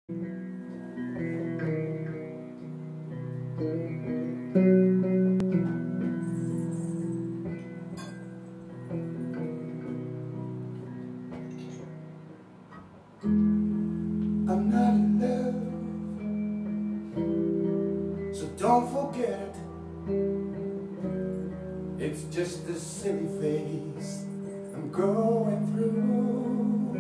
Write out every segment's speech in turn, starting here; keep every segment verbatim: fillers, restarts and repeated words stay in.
I'm not in love, so don't forget. It's just a silly phase I'm going through.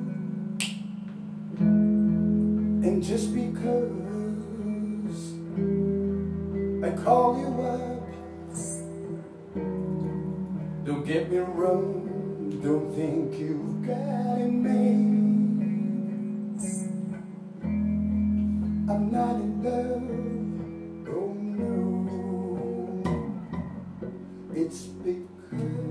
And just because I call you up, don't get me wrong, don't think you've got it made. I'm not in love, oh no. It's because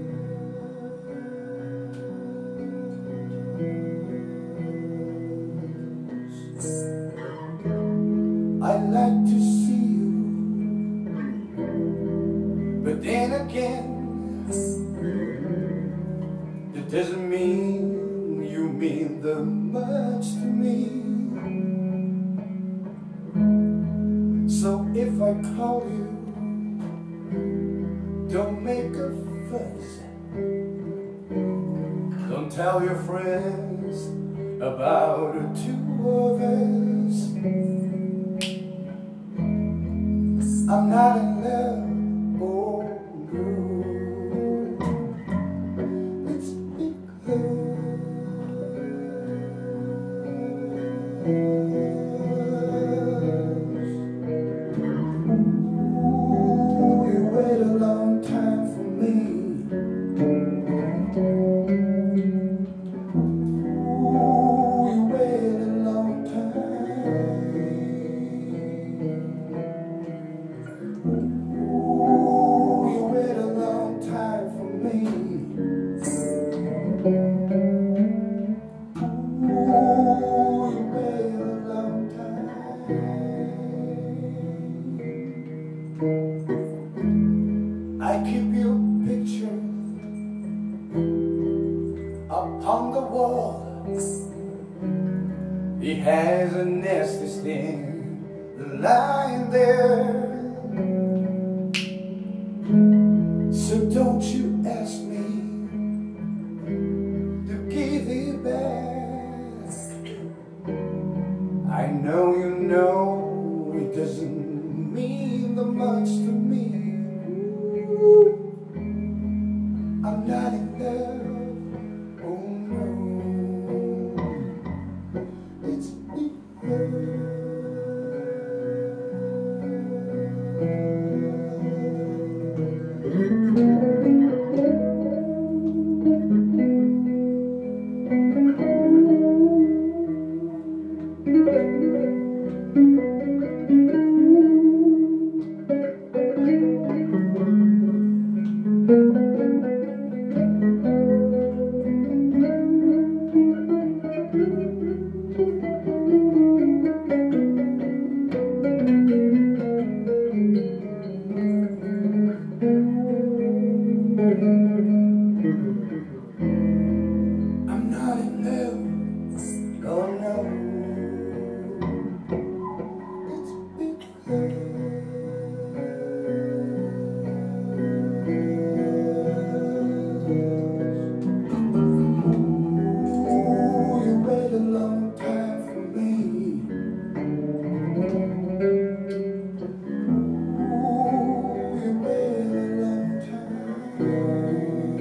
I like to see you, but then again, that doesn't mean you mean that much to me. So if I call you, don't make a fuss. Don't tell your friends about the two of us. I'm not in love, oh no. It's I keep your picture up on the wall. He has a nasty sting lying there. So don't you ask me to give it back. I know you know it doesn't mean the much to me. I'm not in love, oh no. It's I'm not in love, oh no. It's because ooh, you wait a long time for me. Ooh, you wait a long time.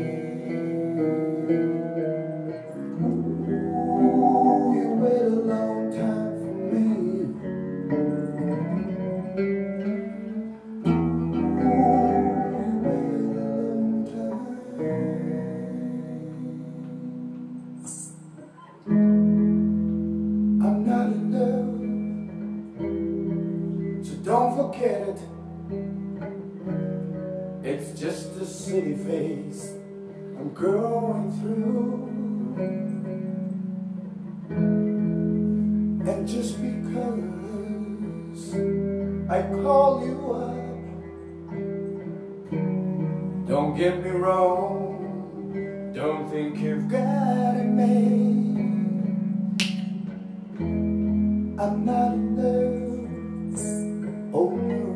I'm not in love, so don't forget it. It's just a silly phase I'm going through. And just because I call you up, don't get me wrong, don't think you've got it made. I'm I'm not in love. Oh,